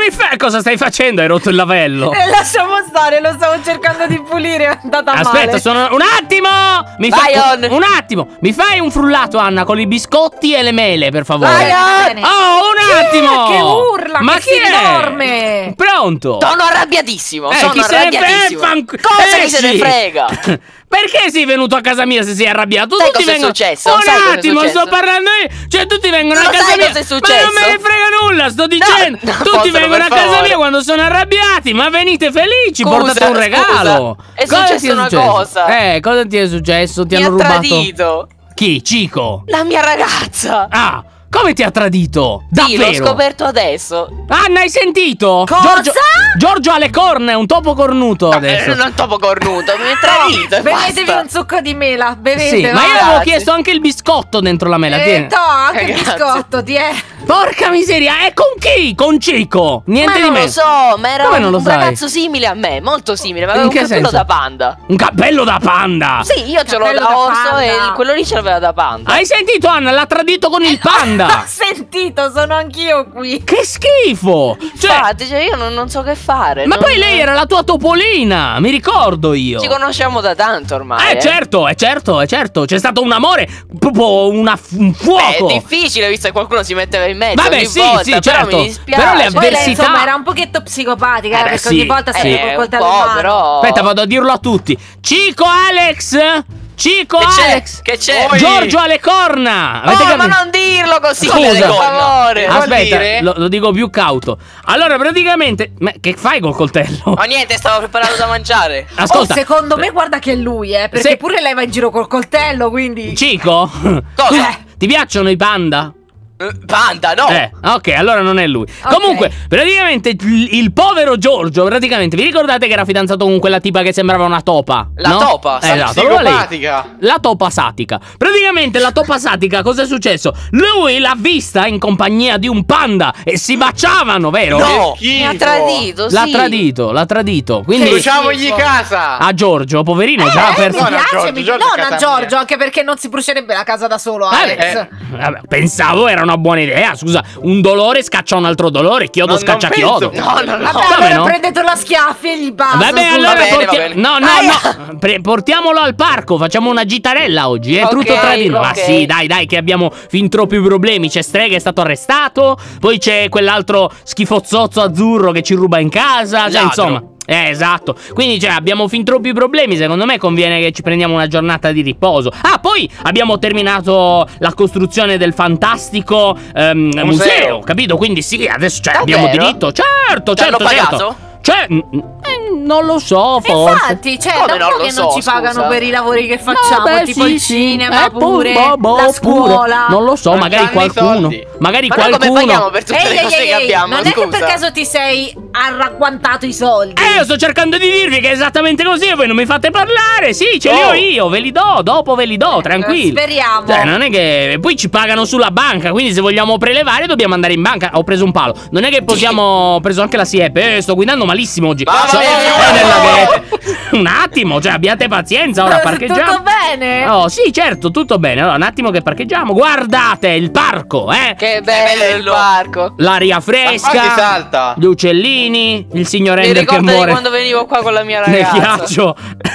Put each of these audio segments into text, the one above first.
mi fai? Cosa stai facendo? Hai rotto il lavello. Lasciamo stare, lo stavo cercando di pulire, è andata male. Aspetta, sono... Un attimo! Un attimo! Mi fai un frullato, Anna, con i biscotti e le mele, per favore? Bene. Oh, un attimo! Che urla, ma che chi è? enorme! Pronto? Sono arrabbiatissimo, sono chi se ne arrabbiatissimo. Cosa chi se ne frega? Perché sei venuto a casa mia se sei arrabbiato? Sai Tutti cosa è vengono... successo? Un Sai cosa è attimo, successo? sto parlando io. Cioè, tutti vengono a Lo casa sai mia. cosa è Ma non successo? me ne frega nulla, sto dicendo. no, Tutti Fossero, vengono a per casa favore. mia quando sono arrabbiati. Ma venite felici, Scusa, portate un regalo. scusa. È Cosa successa ti una successo? cosa. Cosa ti è successo? Ti Mi hanno ha rubato. tradito. Chi? Cico? La mia ragazza. Ah, come ti ha tradito? Sì, l'ho Davvero? scoperto adesso. Anna, hai sentito? Cosa? Giorgio ha le corna, è un topo cornuto adesso. Non topo cornuto, mi è tradito. e Bevetevi basta. un succo di mela, bevete. Sì, ma io va. avevo Grazie. chiesto anche il biscotto dentro la mela. tieni. Anche il Grazie. biscotto, ti è. Porca miseria, e con chi? Con Cico? Niente Ma di non meno. lo so, ma era Come non lo un sai? ragazzo simile a me, molto simile, ma In aveva un che cappello senso? da panda. Un cappello da panda. Sì, io ce l'ho Cappello da da orso panda. e quello lì ce l'aveva da panda. Hai sentito, Anna? L'ha tradito con il Ho panda. sentito, sono anch'io qui. Che schifo. Cioè, Infatti, cioè, io non so che fare. ma non- poi lei era la tua topolina, mi ricordo io. Ci conosciamo da tanto ormai. Certo, è certo. C'è stato un amore, proprio un fuoco. È difficile visto che qualcuno si metteva in mezzo Vabbè, ogni sì, volta, sì, però certo. mi dispiace. Però le Poi lei, avversità- insomma, era un pochetto psicopatica, beh, perché sì. ogni volta sempre col un coltello in po', mano. però. Aspetta, vado a dirlo a tutti. Cico Alex! Cico Che c'è? Alex! Che c'è? Giorgio ha le corna! Avete Oh, ma capito? non dirlo così, Scusa. per favore. Aspetta, lo dico più cauto. Allora, praticamente, ma che fai col coltello? Oh, niente, stavo preparando da mangiare. Ascolta, Secondo me guarda che è lui, perché Se- pure lei va in giro col coltello, quindi. Cico? Cosa? Ti piacciono i panda? Panda, no. Ok, allora non è lui. Ok. Comunque, praticamente il povero Giorgio, praticamente, vi ricordate che era fidanzato con quella tipa che sembrava una topa? La no? topa, Esatto, allora lei. psicopatica. La topa satica. Praticamente la topa satica, cosa è successo? Lui l'ha vista in compagnia di un panda e si baciavano, vero? No, Che mi ha schifo. tradito, sì. L'ha tradito. Quindi Bruciamogli schifo. casa. a Giorgio, poverino, già ha perso. Mi No, piace, Giorgio, non casa a Giorgio, mia. anche perché non si brucierebbe la casa da solo, Alex. Vabbè, pensavo era una buona idea. Scusa, un dolore scaccia un altro dolore. Chiodo Non scaccia penso. chiodo. No, no, no. Vabbè, come allora no? prendetelo a schiaffi e gli basta. Vabbè, scusa. allora va bene. no, Aia. portiamolo al parco. Facciamo una gitarella oggi. È Ok, tutto tradito. Ma ok. sì, dai, che abbiamo fin troppi problemi. C'è Strega che è stato arrestato. Poi c'è quell'altro schifozzozzo azzurro che ci ruba in casa. Cioè, Ladro. insomma. Esatto. Quindi, cioè, abbiamo fin troppi problemi. Secondo me conviene che ci prendiamo una giornata di riposo. Ah, poi abbiamo terminato la costruzione del fantastico museo, capito? Quindi sì, adesso cioè, abbiamo Davvero? diritto. Certo, Ti hanno certo, pagato? certo. Cioè, non lo so, forse. Infatti, cioè, Come da un non po' lo che so, non ci pagano scusa? per i lavori che facciamo, Beh, tipo sì, il sì. cinema, pure pure. la scuola. Non lo so, Non magari c'hanno i qualcuno. soldi. Magari Ma noi come qualcuno. paghiamo per tutte le cose che abbiamo? non è che per Scusa. caso ti sei arragguantato i soldi. Io sto cercando di dirvi che è esattamente così e voi non mi fate parlare. Sì, ce li ho io, ve li do, dopo ve li do, tranquilli. Speriamo. Cioè, non è che poi ci pagano sulla banca, quindi se vogliamo prelevare dobbiamo andare in banca. Ho preso un palo. Non è che possiamo. Ho preso anche la SIEP. Sto guidando malissimo oggi. Mamma So- mia. un attimo, cioè abbiate pazienza, ora parcheggiamo. Tutto bene? Oh, sì, certo, tutto bene. Allora, un attimo che parcheggiamo. Guardate il parco, Che bello il parco. L'aria Ma qua si fresca, salta. gli uccellini, il signor Mi Ender che ricordo di muore quando venivo qua con la mia nel ragazza. ghiaccio.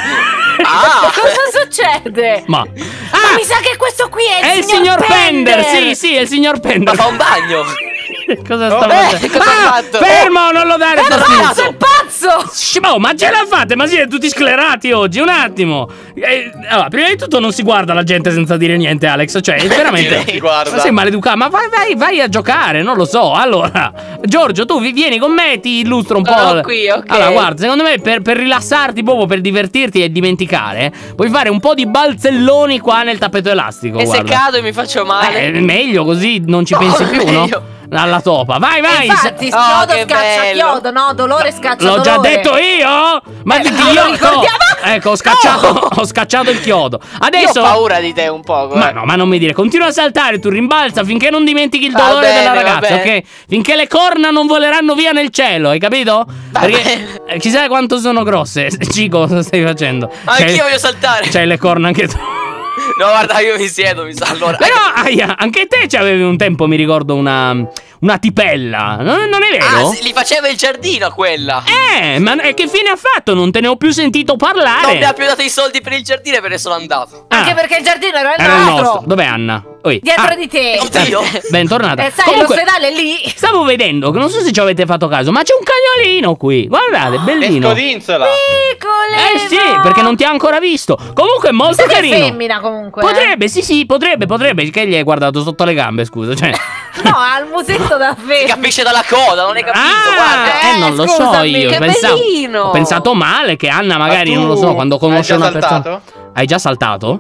Ah, Cosa succede? Ma Mi sa che questo qui è è il signor Pender. Sì, è il signor ma Pender. fa un bagno. Cosa sta beh, facendo? cosa ha fatto? Fermo, non lo dare sto Pazzo, è pazzo! Oh, ma ce la fate? Ma siete tutti sclerati oggi, un attimo. Allora, prima di tutto non si guarda la gente senza dire niente, Alex. Cioè, veramente. Non si guarda. Ma sei maleducato. Ma vai a giocare, non lo so. Allora, Giorgio, tu vieni con me, ti illustro un po'. Sono qui, ok. Allora, guarda, secondo me per rilassarti, proprio per divertirti e dimenticare, puoi fare un po' di balzelloni qua nel tappeto elastico. E se guarda. cado e mi faccio male. Meglio così non ci pensi più, no? meglio. Alla topa. Vai. Infatti, Oh, chiodo che scaccia bello. chiodo, no? Dolore scaccia L'ho dolore. già detto io? Ma ti non lo ricordiamo? Ecco, ho scacciato il chiodo. Io Adesso ho paura di te un poco. ma non mi dire, continua a saltare, tu rimbalza finché non dimentichi il Va dolore bene, della va ragazza, bene. ok? Finché le corna non voleranno via nel cielo, hai capito? Perché chissà quanto sono grosse. Cico, cosa stai facendo? Anch'io voglio saltare. C'hai le corna anche tu. No, guarda, io mi siedo, mi sa. Allora. Però, anche te c'avevi un tempo, mi ricordo, una una tipella. Non è vero? Ah, sì, gli faceva il giardino quella. Ma che fine ha fatto? Non te ne ho più sentito parlare. Non mi ha più dato i soldi per il giardino e me ne sono andato. Anche perché il giardino era il era il nostro. nostro. Dov'è Anna? Oi. Dietro di te. Oddio. Bentornata. Sai, Comunque, l'ospedale è lì. stavo vedendo, che non so se ci avete fatto caso, ma c'è un cagnolino qui. Guardate, bellino. Scodinzola. Piccole. Sì, perché non ti ha ancora visto. Comunque è molto Sai che è carino. femmina comunque. Potrebbe, sì, potrebbe. Che gli hai guardato sotto le gambe, scusa. Cioè. No, ha il musetto da Si femmina. capisce dalla coda, non hai capito, guarda. Non lo so scusami, io. che bellino. Ho pensato male che Anna magari, Ma tu non lo so, quando conosce hai già una persona. saltato? Hai già saltato?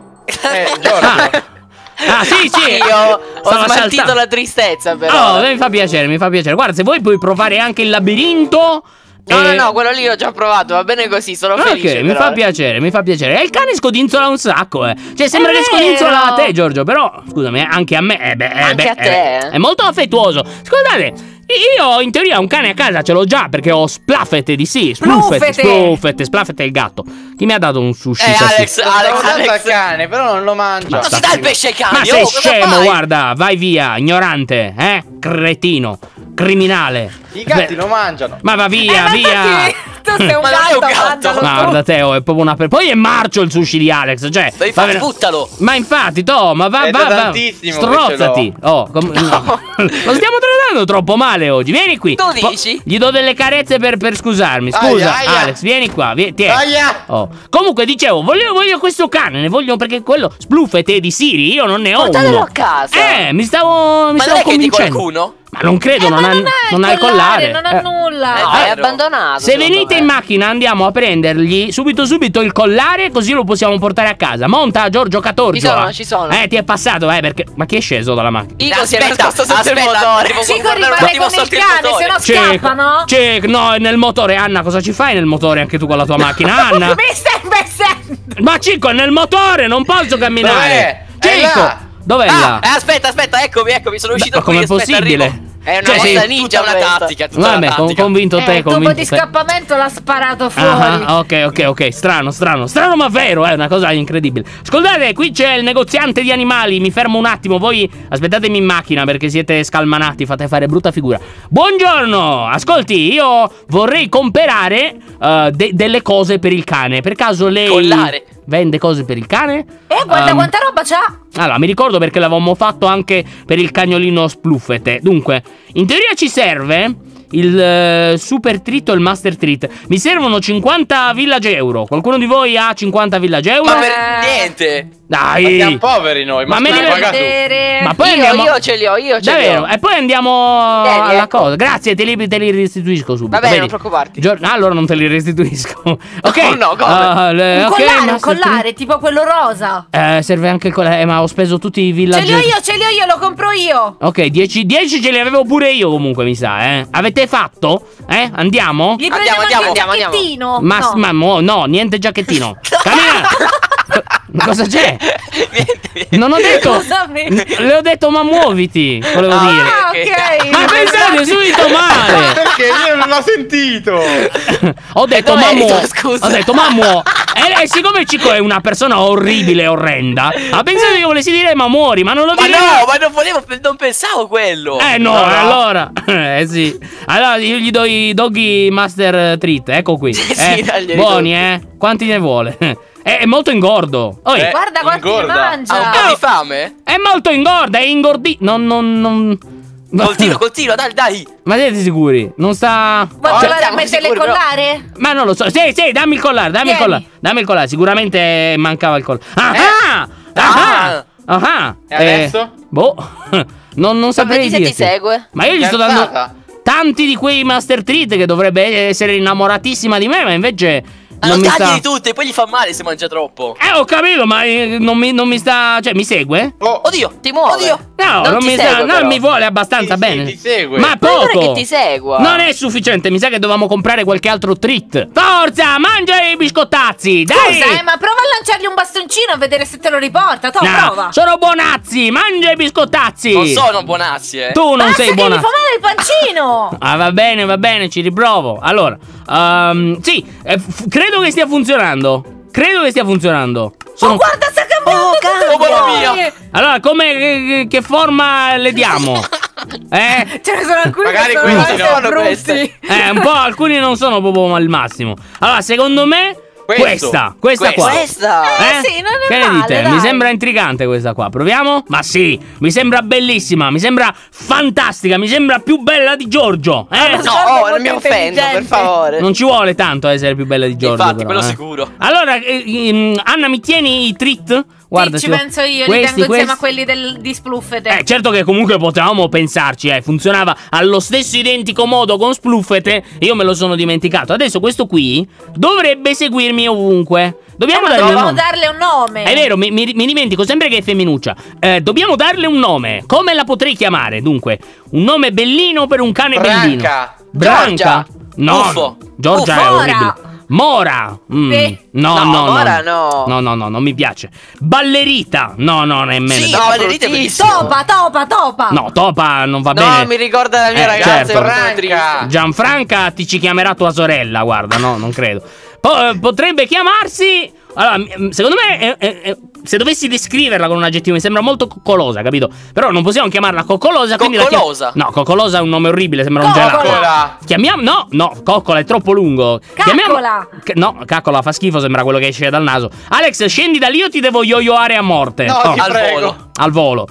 Giorgio. Sì. Io ho Stava smaltito saltando. la tristezza però. Oh, mi fa piacere. Guarda, se vuoi puoi provare anche il labirinto. No, quello lì l'ho già provato, va bene così, sono felice. Ok, mi però, fa piacere. E il cane scodinzola un sacco, Cioè, sembra che vero. scodinzola a te, Giorgio. Però, scusami, anche a me. Anche a te, È molto affettuoso. Scusate, io in teoria un cane a casa ce l'ho già perché ho Splaffete di sì. Splaffete è il gatto. Chi mi ha dato un sushi? Alex, Al cane, però non lo mangia. non si dà il pesce ai cani. Ma sei cosa scemo, fai? guarda, vai via, ignorante, cretino, criminale. I gatti lo mangiano. Ma va via, Ma via. infatti, tu sei un Ma non è un gatto, gatto. mandalo tu. Guarda Teo, è proprio una Poi è marcio il sushi di Alex, cioè. Devi fare, buttalo. Ma infatti, ma va, È da tantissimo che strozzati. ce Lo stiamo trattando troppo male oggi. Vieni qui. Tu dici? Gli do delle carezze per scusarmi. Scusa, Aia. Alex, vieni qua. Tieni. Aia. Oh. Comunque, dicevo, voglio questo cane. Ne voglio perché quello Spluffete di Siri. Io non ne ho Portatelo uno. a casa. Mi stavo Ma non è che di convincendo. qualcuno? Ma non credo, Ma non ha il collare. non ha nulla. No, è abbandonato. Se secondo venite me. in macchina andiamo a prendergli subito il collare, così lo possiamo portare a casa. Monta Giorgio Catorgio. Ci sono. Ti è passato, perché. Ma chi è sceso dalla macchina? Ico si è nascosto sotto il motore. Cico rimane con il cane, se no scappano. No, è nel motore. Anna, cosa ci fai nel motore anche tu con la tua macchina? Anna? Mi stai investendo. Ma Cico, è nel motore, non posso camminare. Dov'è? È Cico, là. dov'è là? Aspetta, eccomi, sono uscito Ma qui. com'è Aspetta, possibile? arrivo. È una Cioè, mossa sei- ninja, una tattica. Tutta Vabbè, una tattica. convinto te, Il tubo convinto di te. scappamento l'ha sparato fuori. Ok. Strano ma vero, è una cosa incredibile. Ascoltate, qui c'è il negoziante di animali. Mi fermo un attimo, voi aspettatemi in macchina perché siete scalmanati, fate fare brutta figura. Buongiorno, ascolti, io vorrei comprare delle cose per il cane. Per caso lei Collare. vende cose per il cane? Guarda quanta roba c'ha. Allora, mi ricordo perché l'avevamo fatto anche per il cagnolino Spluffete. Dunque, in teoria ci serve il Super Treat o il Master Treat. Mi servono 50 village euro. Qualcuno di voi ha 50 village euro? Ma per niente. Dai! Ma siamo poveri noi. Ma me li paga tu. Ma poi Io andiamo... ce li ho, Davvero? E poi andiamo Vieni, alla ecco. cosa. Grazie, te li restituisco subito. Va bene, Vedi? non preoccuparti. Allora non te li restituisco. Ok. Oh, no, come? Un ok, collare, Master un collare, tipo quello rosa. Treat. Serve anche il collare, ma ho speso tutti i Ce village. li ho io, lo compro io. Ok, 10 ce li avevo pure io comunque, mi sa, Avete fatto? Andiamo? Gli prendiamo anche il Andiamo. giacchettino. No, niente giacchettino. Cammina! Cosa c'è? Niente. Non ho detto. Scusami. Le ho detto, ma muoviti. Volevo dire. Ah, ok. Ma pensate subito male. Perché io non l'ho sentito. Ho detto, dov'è? ma Scusa. Ho detto, ma e siccome Cico è una persona orribile e orrenda, ha pensato che io volessi dire, ma muori, ma non lo Ma dico. no, ma non pensavo quello. No, No. allora. Sì. Allora io gli do i Doggy Master Treat. Ecco qui. Sì, dagli i Buoni, doggy. Quanti ne vuole? È molto ingordo. Oi. Guarda quanti ne ingorda. Ha un mangia. po' di fame? È molto ingorda, è ingordito. Non. Continua, dai. Ma siete sicuri? Non sta. Vuoi provare a siamo metterle il sicuri, però. collare? Ma non lo so. Sì, dammi il collare, Vieni. Dammi il collare. Sicuramente mancava il collare. E adesso? Boh. Non saprei Vedi se ti dirti. segue. Ma io gli sto dando Cazzata. tanti di quei Master Treat che dovrebbe essere innamoratissima di me, ma invece non mi sta. Tagli di tutte, poi gli fa male se mangia troppo. Ho capito, ma non mi sta. Cioè, mi segue? Oh, Oddio, ti muove. Oddio. No, non ti mi segue, sta. però. Non mi vuole abbastanza Sì, bene. ti segue. Ma Ma non è poco. che ti segua. Non è sufficiente, mi sa che dovevamo comprare qualche altro treat. Forza, mangia i biscottazzi, dai! Scusa, ma prova a lanciargli un bastoncino a vedere se te lo riporta. Tu No, prova. sono buonazzi, mangia i biscottazzi. Non sono buonazzi, Tu non Basta sei che gli buona. fa male il pancino. Ah, va bene, ci riprovo. Allora, sì, credo che stia funzionando. Sono... Oh, guarda, sta cambiando tutto. mamma mia. Allora, che forma le diamo? Ce ne sono alcuni Magari che questi sono no, anche brutti. Un po' alcuni non sono proprio il massimo. Allora, secondo me questa qua. Questa. Sì, non è Che ne male, dite? dai. Mi sembra intrigante questa qua. Proviamo? Ma sì, mi sembra bellissima, mi sembra fantastica, mi sembra più bella di Giorgio. Ma No, molto non mi offendo, per intelligente. favore. Non ci vuole tanto essere più bella di Giorgio. Infatti, però, quello sicuro. Allora, Anna, mi tieni i treat? Guarda, Sì, ci penso io, li tengo insieme a quelli di Spluffete. Certo che comunque potevamo pensarci, funzionava allo stesso identico modo con Spluffete. Io me lo sono dimenticato. Adesso questo qui dovrebbe seguirmi ovunque. Dobbiamo dargli un Dobbiamo nome. darle un nome. È vero, mi dimentico sempre che è femminuccia. Dobbiamo darle un nome. Come la potrei chiamare? Dunque, un nome bellino per un cane bellino. Branca? No, Uffo. Giorgia è Uffora. orribile. Mora. Sì. No, Mora no. No, non mi piace. Ballerita. No, nemmeno. Sì, No, Ballerita è bellissimo. Topa. Topa non va No, bene. mi ricorda la mia ragazza. certo. è molto triste. Gianfranca ti ci chiamerà tua sorella, guarda, no, non credo. Potrebbe chiamarsi... Allora, secondo me, se dovessi descriverla con un aggettivo, mi sembra molto coccolosa, capito? Però non possiamo chiamarla coccolosa, quindi Coccolosa? No, coccolosa è un nome orribile, sembra un Coccola. gelato. Chiamiamo... No, coccola è troppo lungo. Caccola. No, caccola fa schifo, sembra quello che esce dal naso. Alex, scendi da lì o ti devo yo-yoare a morte. No, ti Al prego. volo. Al volo.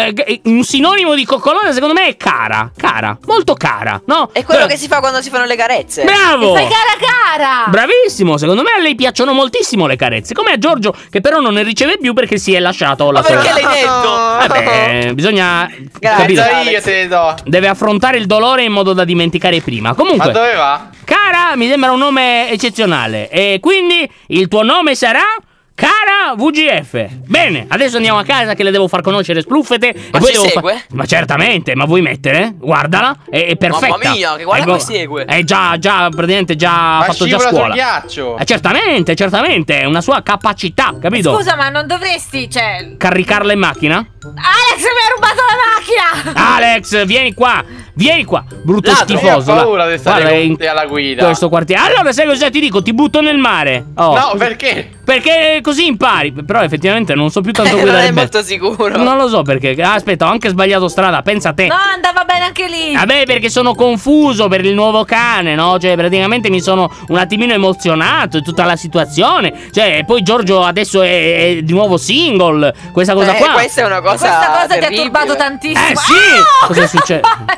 Un sinonimo di coccolosa secondo me è cara. Molto cara, no? È quello che si fa quando si fanno le carezze. Bravo! Fai cara. Bravissimo, secondo me a lei piacciono moltissimo le carezze. Come a Giorgio, che però non ne riceve più perché si è lasciato la Ma perché sorella. l'hai detto? Vabbè, bisogna. Grazie. Capito? Io te ne do. Deve affrontare il dolore in modo da dimenticare prima. Ma Comunque, dove va? cara, mi sembra un nome eccezionale. E quindi il tuo nome sarà Cara VGF. Bene, adesso andiamo a casa che le devo far conoscere Spluffete. E Ma poi ci devo segue? Ma certamente, ma vuoi mettere? Guardala, è perfetta. Mamma mia, che guarda Ecco, come segue. È già, praticamente già Ma fatto già scivola sul scuola. ghiaccio. Certamente, è una sua capacità, capito? Scusa, ma non dovresti, Caricarla in macchina? Alex mi ha rubato la macchina. Alex, vieni qua, brutto Ladro. schifoso. Io ho paura di stare Guarda, con in te alla guida. questo quartiere. Allora, sai cosa ti dico? Ti butto nel mare. Oh. No, perché? Perché così impari. Però effettivamente non so più tanto Non guidare è bene. molto sicuro. Non lo so perché. Aspetta, ho anche sbagliato strada. Pensa a te. No, andava bene anche lì. Vabbè, perché sono confuso per il nuovo cane, no? Cioè, praticamente mi sono un attimino emozionato di tutta la situazione. Cioè, e poi Giorgio adesso è di nuovo single. Questa cosa qua. Questa è una cosa Questa cosa ti ha terribile. turbato tantissimo. Sì! Ah! Cosa succede?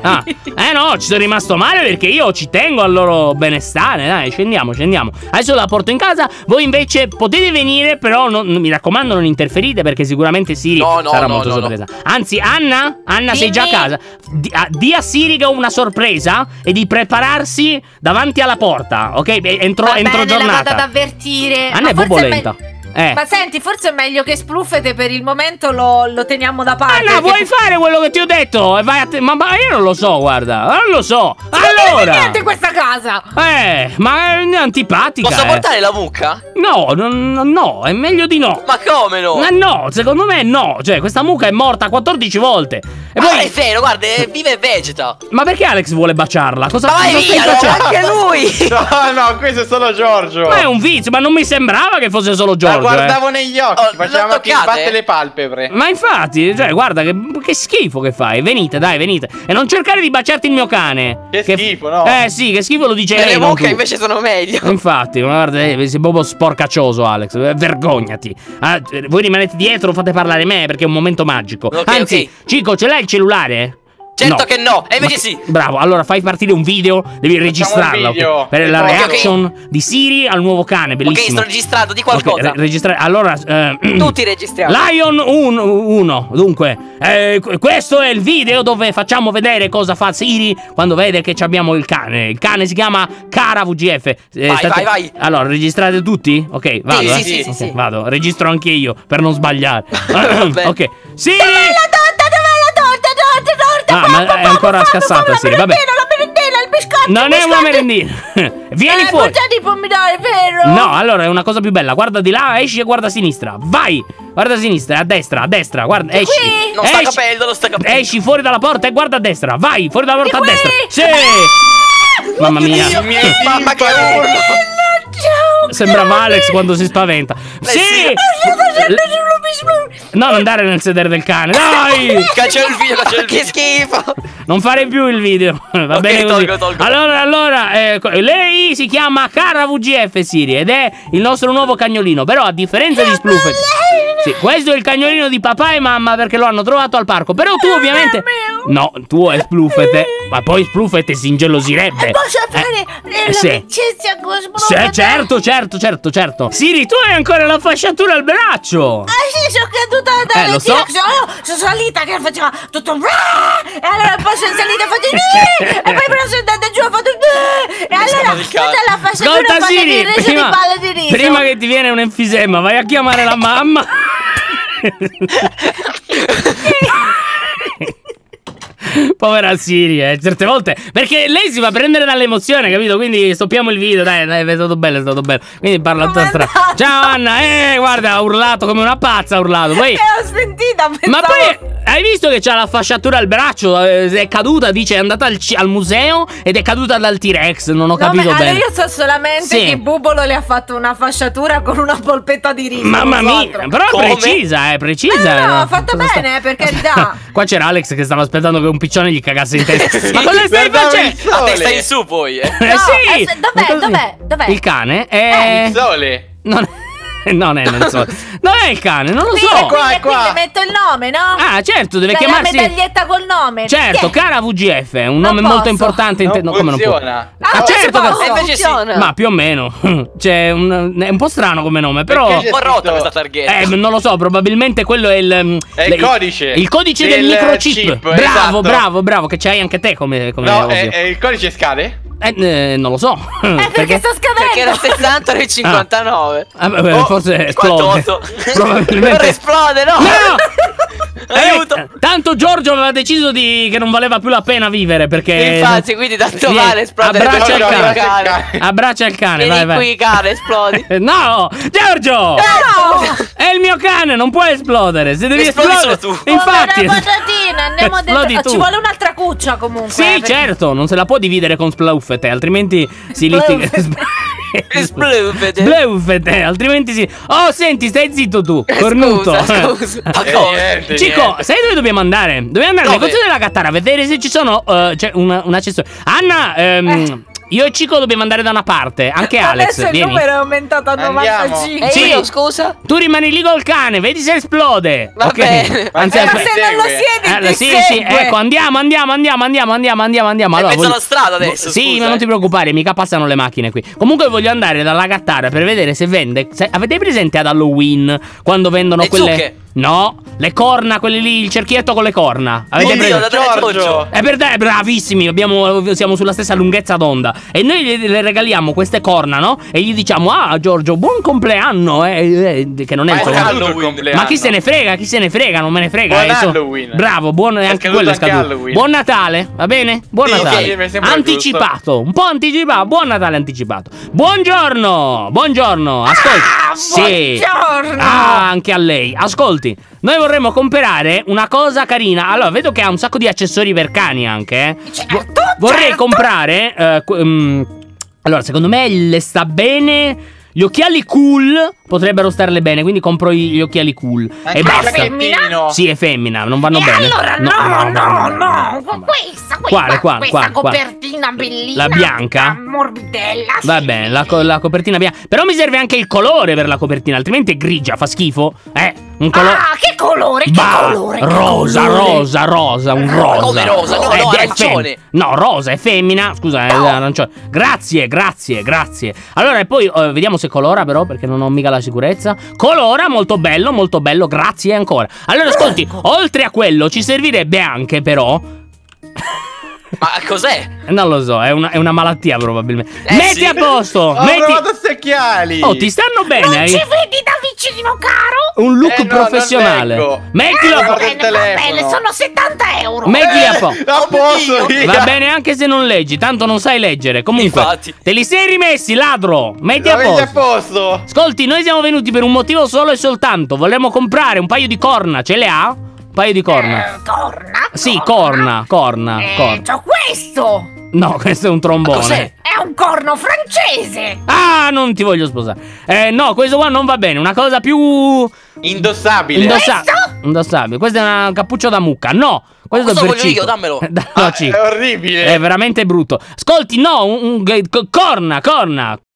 No, ci sono rimasto male perché io ci tengo al loro benestare. Dai, scendiamo. Adesso la porto in casa. Voi invece potete venire, però mi raccomando non interferite perché sicuramente Siri sarà molto sorpresa. Anzi, Anna, sei già a casa. Di a Siri che ho una sorpresa e di prepararsi davanti alla porta, ok? Entro Va bene, giornata. la vado ad avvertire. Anna è Ma forse bobolenta. Ma senti, forse è meglio che Spluffete per il momento lo teniamo da parte. Anna, vuoi fare quello che ti ho detto? E vai a ma io non lo so, guarda. Non lo so. Non Allora. niente in questa casa. Ma è antipatica. Posso portare la mucca? No, è meglio di no. Ma come no? Ma no, secondo me no. Cioè, questa mucca è morta 14 volte. E Ma poi. è vero, guarda, vive e vegeta. Ma perché Alex vuole baciarla? Cosa Ma vai cosa stai via, facendo? anche lui. No, questo è solo Giorgio. Ma è un vizio, ma non mi sembrava che fosse solo La Giorgio. guardavo negli occhi, Oh, facciamo non che toccate? batte le palpebre. Ma infatti, cioè, guarda che schifo che fai. Venite, dai, venite. E non cercare di baciarti il mio cane. Che schifo, no? Sì, che schifo lo dice E lei. le non mucche tu. invece sono meglio. Infatti, ma guarda, sei proprio sporcaccioso, Alex. Vergognati. Voi rimanete dietro, fate parlare me perché è un momento magico. Ok, Anzi, ok. Cico, ce l'hai il cellulare? Certo che no, e invece sì. Bravo, allora fai partire un video, devi registrarlo. un video. Ok? Per la Ok, ok. reaction di Siri al nuovo cane, Ok, bellissimo. sto registrando, di qualcosa. Registrare. Allora, Tutti registriamo. Lion 1. Dunque, questo è il video dove facciamo vedere cosa fa Siri quando vede che abbiamo il cane. Il cane si chiama Cara VGF. Vai. Allora, registrate tutti? Ok, vado. Sì, Ok, sì. vado. Registro anche io per non sbagliare. Vabbè. Ok. Siri! Dov'è la torta? Ah, ma è ancora scassata, Siri. Vabbè. La merendina, il biscotto. Non è una merendina. Vieni fuori. Portati i pomidori, vero? No, allora è una cosa più bella. Guarda di là, esci e guarda a sinistra. Vai! Guarda a sinistra, a destra. Guarda, esci. qui? Non sta capendo, non sta capendo. Esci fuori dalla porta e guarda a destra. Vai, fuori dalla porta a qui? destra. Sì! Mamma mia. Mamma che urlo. Sembrava Alex quando si spaventa. Sì! Non andare nel sedere del cane, dai! Cancello il video, cancello il video. Che schifo. Non fare più il video. Va Ok, bene così. tolgo. Allora, lei si chiama Cara VGF Siri ed è il nostro nuovo cagnolino. Però a differenza di Spluffet, sì, questo è il cagnolino di papà e mamma perché lo hanno trovato al parco. Però tu ovviamente no, tu è Spluffet, ma poi Spluffet si ingelosirebbe. Posso fare l'amicizia con Spluffet? Certo. Siri, tu hai ancora la fasciatura al braccio. Ah sì, sono caduta dalle lo so. sono salita che faceva tutto e allora poi sono salita e ho fatto e poi però sono andata giù e ho fatto e allora tutta la fasciatura Ascolta Siri, di palle di riso. prima che ti viene un enfisema, vai a chiamare la mamma. Povera Siri, certe volte. Perché lei si fa prendere dall'emozione, capito? Quindi stoppiamo il video, dai, è stato bello. Quindi parla tutta strada. Ciao Anna, guarda, ha urlato come una pazza, ha urlato. Poi ho sentita, ma poi hai visto che c'ha la fasciatura al braccio? È caduta, dice, è andata al museo ed è caduta dal T-Rex. Non ho capito bene. Io so solamente che Bubolo le ha fatto una fasciatura con una polpetta di riso. Mamma mia, però è precisa, No, fatta bene, per carità. Qua c'era Alex che stava aspettando che un piccione gli cagasse in testa. Ma cosa stai facendo? A testa in su poi, sì. Dov'è? Il cane è Il sole. Non è il cane, non lo so. Qui le metto il nome, no? Ah, certo, deve La chiamarsi medaglietta col nome. Certo, Cara VGF, è un nome Non molto posso. importante. Non No, come non può? funziona. Certo che posso. invece sì. ma più o meno. Cioè, è un po' strano come nome, però Perché Un po' rotta questa targhetta. non lo so, probabilmente quello è il codice. Il codice del microchip. Esatto. Bravo, che c'hai anche te come No, ovvio. il codice scade? Non lo so. Perché sta scadendo. Perché era 60 e 59. Forse esplode. 48. Probabilmente Ora esplode, no. Aiuto. Tanto Giorgio aveva deciso che non valeva più la pena vivere perché Infatti, quindi tanto vale esplodere. Abbraccia il Giorgio, cane. Abbraccia il cane, Vieni vai. qui, cane, esplodi. No, Giorgio! È il mio cane, non può esplodere. Se devi Esplodi esplodere, solo tu. infatti. Patatina, andiamo Esplodi dentro. tu. Ci vuole un'altra cuccia comunque. Sì, perché- certo, non se la può dividere con Spluffet, altrimenti si litiga. Spluffet. Altrimenti si. Oh, senti, stai zitto tu, cornuto. Scusa. Ma come? Niente, Cico, niente. sai dove dobbiamo andare? Dobbiamo andare nel Dove? negozio della Gattara a vedere se ci sono. C'è un accessorio. Anna, io e Cico dobbiamo andare da una parte. Anche Alex, Adesso il vieni. numero è aumentato a Andiamo. 95. E Sì. io, scusa? Tu rimani lì col cane, vedi se esplode. Va Ok? bene. Anzi, Ma Ma aspetta. se non lo segue. siedi, ti Sì, segue. ecco, andiamo. È in Allora, mezzo alla strada adesso, Sì, scusa, ma non ti preoccupare, mica passano le macchine qui. Comunque voglio andare dalla Gattara per vedere se vende. Avete presente ad Halloween quando vendono Le quelle. zucche? No, le corna, quelle lì, il cerchietto con le corna. Avete Oddio, presente? da dare Giorgio. È per te, bravissimi, siamo sulla stessa lunghezza d'onda. E noi le regaliamo queste corna, no? E gli diciamo: ah, Giorgio, buon compleanno. Che non è Ma il è suo caduto Halloween. il compleanno. Ma chi se ne frega, non me ne frega. Buon Adesso- Halloween. Bravo, buon È anche scaduto quello è anche scaduto. Halloween. Buon Natale, va bene? Buon Sì, Natale. sì, mi sembra Anticipato, un po' anticipato. Buon Natale anticipato. Buongiorno, ascolti. Sì. buongiorno. Ah, anche a lei. Ascolti, noi vorremmo comprare una cosa carina. Allora, vedo che ha un sacco di accessori per cani anche. Certo, Vorrei certo. comprare. Allora, secondo me le sta bene. Gli occhiali cool potrebbero starle bene, quindi compro gli occhiali cool. Anche E il basta. giacchettino. Sì, è femmina, non vanno E bene. allora no, questa Quale? copertina bellina. La bianca? Morbidella. Va sì. bene, la copertina bianca. Però mi serve anche il colore per la copertina, altrimenti è grigia, fa schifo. Un colore. Ah, che colore, Rosa, un rosa. Come rosa? No, no, è arancione. No, rosa, è femmina. Scusa, è arancione. Grazie. Allora, e poi vediamo se colora, però, perché non ho mica la sicurezza. Colora, molto bello, grazie ancora. Allora, ascolti, oltre a quello, ci servirebbe anche, però. Ma cos'è? Non lo so, è una malattia, probabilmente. Metti sì. a posto! Ho provato sti occhiali. Oh, ti stanno bene? Non ci vedi da vicino, caro? Un look no, professionale. non leggo. Mettilo a Guarda posto. il telefono. sono 70 euro. Mettili a posto. A posto, via. Va bene anche se non leggi, tanto non sai leggere. Comunque, Infatti. te li sei rimessi, ladro. Metti a Metti a posto. posto. Ascolti, noi siamo venuti per un motivo solo e soltanto. Vogliamo comprare un paio di corna. Ce le ha? Un paio di corna. Corna? Sì, corna. C'ho questo. No, questo è un trombone. Cos'è? È un corno francese. Ah, non ti voglio sposare. No, questo qua non va bene. Una cosa più Indossabile. Indossa- Questo? indossabile. Questo è un cappuccio da mucca. No, questo è Questo per voglio io, Cico. dammelo. No, Cico. È orribile. È veramente brutto. Ascolti, no, corna.